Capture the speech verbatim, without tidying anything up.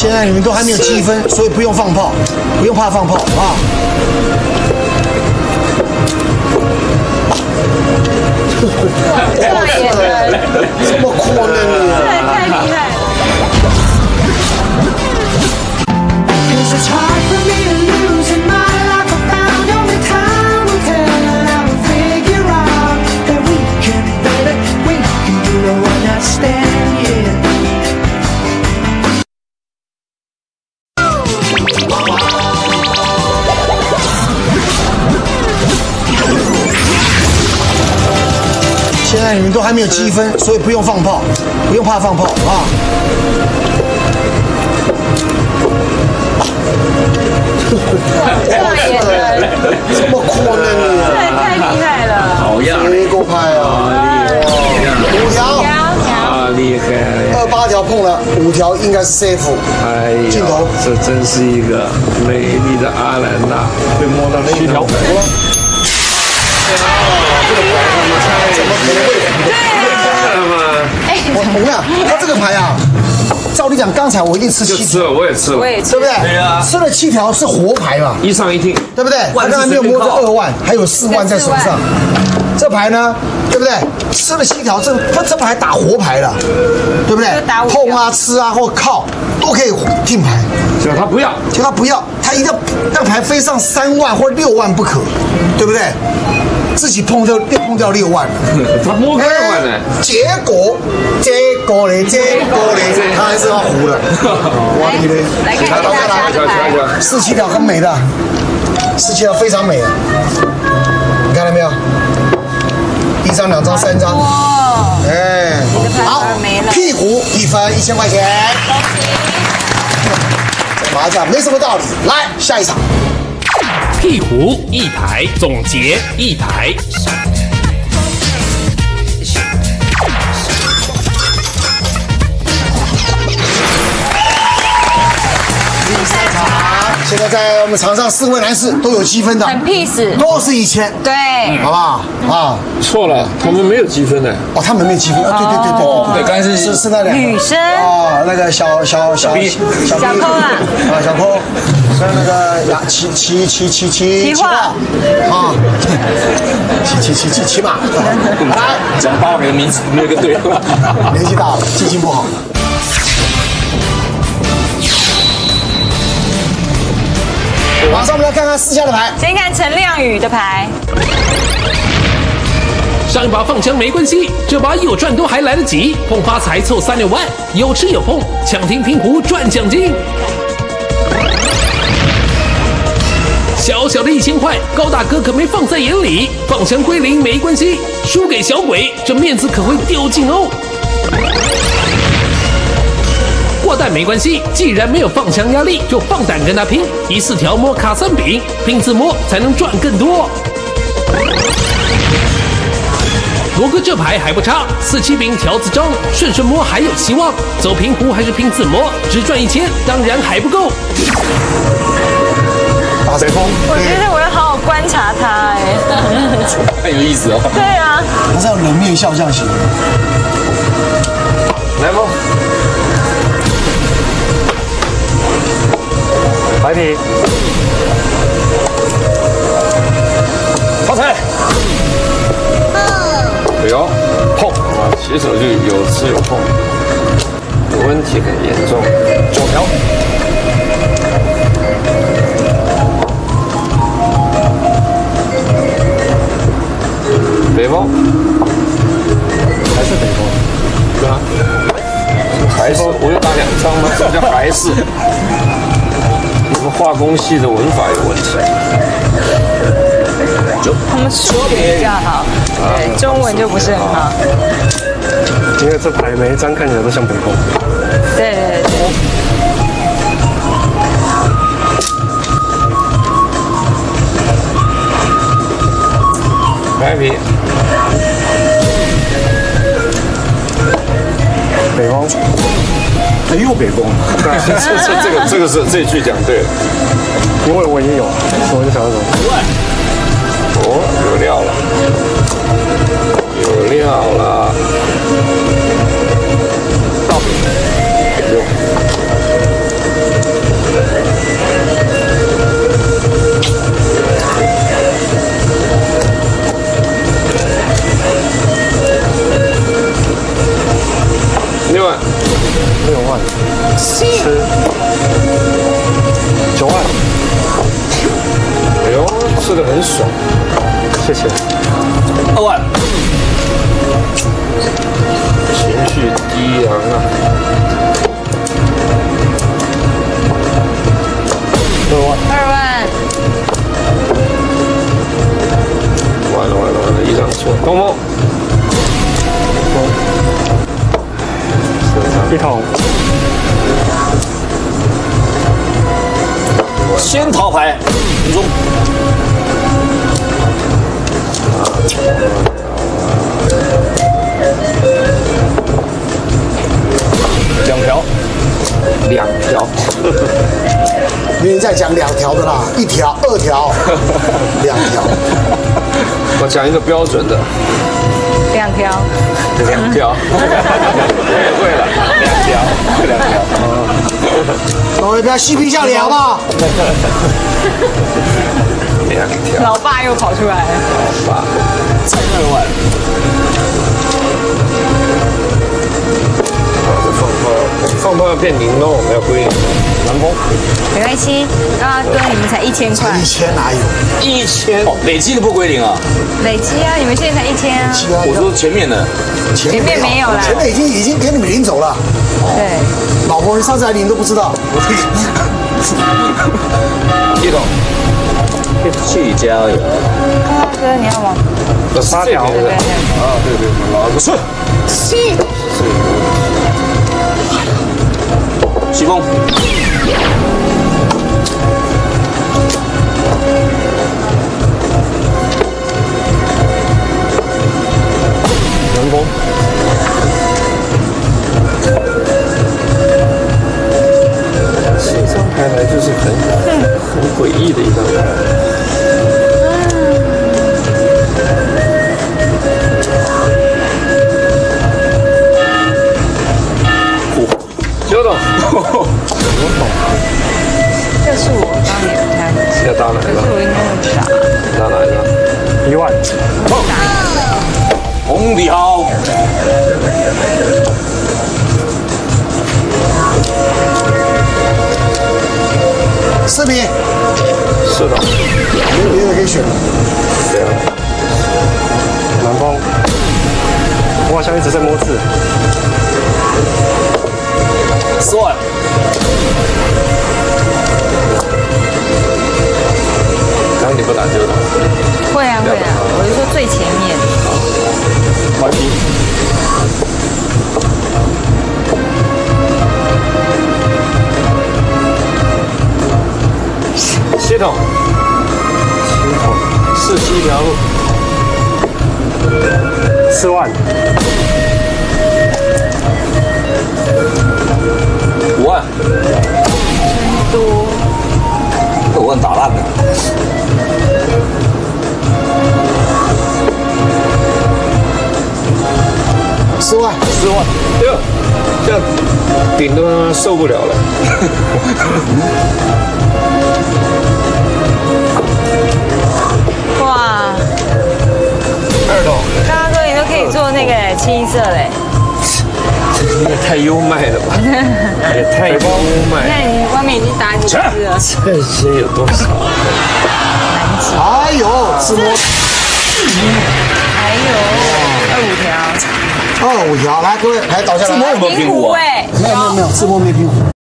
现在你们都还没有积分，所以不用放炮，不用怕放炮啊。 太厉害了， 这么酷呢你？ 太太厉害了。 现在你们都还没有积分，所以不用放炮，不用怕放炮啊。 太厉害了， 这么酷呢你？ 太太厉害了， 好样的， 谁够拍啊？五条， 啊，厉害！ 二八条碰了，五条应该是 safe。 哎呀， 镜头， 这真是一个美丽的阿兰娜，被摸到了七条。 怎么可能会？ 对嘛？ 我我跟你讲，他这个牌啊，照理讲，刚才我一定吃七条， 就吃了，我也吃了， 我也吃对不对？ 对啊吃了七条是活牌嘛， 一上一听， 对不对？他刚才没有摸着二万，还有四万在手上。这牌呢，对不对？吃了七条，这他这牌打活牌了，对不对？碰啊、吃啊或靠都可以听牌。 结果他不要， 结果他不要，他一定要让牌飞上三万或六万不可，对不对？自己碰就碰掉六万了， 他摸个二万呢。 结果，结果嘞，结果嘞，他还是要胡的。哇，你嘞？ 来看一下大家的牌， 四七条很美的，四七条非常美的，你看到没有？一张、两张、三张，哎，好，屁股一分一千块钱。麻将没什么道理，来下一场。 屁股一台，总结一台。 第三场，现在在我们场上四位男士都有积分的， 很 peace， 都是一千， 对， 好不好？啊， 错了，他们没有积分的。 哦，他们没积分啊？对对对对对对，刚才是是是那两个女生哦，那个小小小小抠啊， 啊小抠，跟那个呀骑骑骑骑骑骑马啊，骑骑骑骑骑马，来讲八个名字没有个对， 年纪大了，记性不好。马上我们来看看私下的牌。 先看陈亮宇的牌， 上一把放枪没关系，这把有赚都还来得及，碰发财凑三六万，有吃有碰，抢听拼胡赚奖金。小小的一千块，高大哥可没放在眼里，放枪归零没关系，输给小鬼，这面子可会丢尽哦。挂蛋没关系，既然没有放枪压力，就放胆跟他拼，一四条摸卡三饼，拼字摸才能赚更多。罗哥这牌还不差，四七饼条子张，顺顺摸还有希望，走平胡还是拼字摸，只赚一千当然还不够。 打谁风？ 我觉得我要好好观察他，哎， 很有意思哦。 对啊， 他是要冷面笑匠型。 来吧，白皮，发财。哎呦，碰啊！起手就有吃有碰，问题很严重。九条，北风，还是北风，对啊，还是我又打两张吗？什么叫还是？你们化工系的文法有问题。 他们数学比较好，对，中文就不是很好。 因为这牌每一张看起来都像北风。 对对对。 白皮，北风，哎又北风。这这这个这个是这句讲对了，因为我也有，我就想说，哦，有料了，有料了，到底有。 六万， 六万，吃九万， 哎呦，吃的很爽， 谢谢。 二万， 情绪低昂啊。 二万， 二万， 完了完了完了，一张错，东风， 一桶， 先桃牌，中，两条， 两条， 没人再讲两条的啦，一条、二条、两条。 我讲一个标准的， 两条， 两条，我也会了，两条，两条， 各位不要嬉皮笑脸好不好？ 两条， 老爸又跑出来了。 爸， 再二万， 放炮，放炮要变零哦，我们要归零。南风， 没关系，啊，哥，你们才一千块一，千哪有？ 一千，哦，累积的不归零啊。 累积啊，你们现在才一千啊。 我说前面的， 前前面没有啦前面已经已经给你们领走了。 对， 老婆，你上次来领都不知道。 一桶， 去加油。 啊，哥，你要吗？ 八条， 对对对， 啊，对对，老子是，西风， 南风， 这张牌来就是很很诡异的一张牌。九董， 这是我当年猜的， 要打哪一张？ 可是我应该会打。 打哪一张？ 一万， 红底好， 四名， 是的， 没有别的可以选了。 对啊， 南风，我好像一直在摸字。 四万， 然后你不打九董， 会啊会啊，我是说最前面。 顽皮，系统， 七桶， 四七一条路， 四万， 五万， 多， 五万打烂了。 四万， 四万，哎呦，这样顶都他妈受不了了。 哇， 二董， 刚刚哥你都可以做那个清一色嘞， 这也太优卖了吧，也太优你卖。 看你外面已经打几只了， 这些有多少？ 难解。 哎呦，自摸还有二五条， 二五条，来各位牌倒下来。 有没有平评估啊？ 湖哎。 没有没有没有，自摸没评估。